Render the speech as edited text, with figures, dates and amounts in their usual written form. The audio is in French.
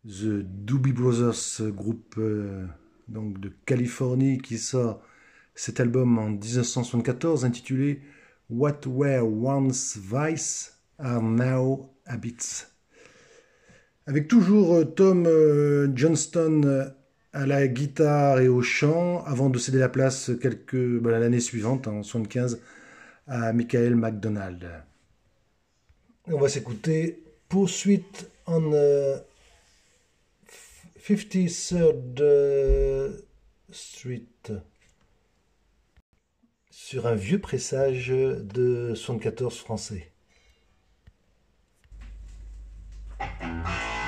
The Doobie Brothers, groupe donc de Californie qui sort cet album en 1974 intitulé What Were Once Vice Are Now Habits. Avec toujours Tom Johnston à la guitare et au chant avant de céder la place l'année suivante, en 1975, à Michael McDonald. On va s'écouter Poursuite on 53rd Street sur un vieux pressage de 74 français.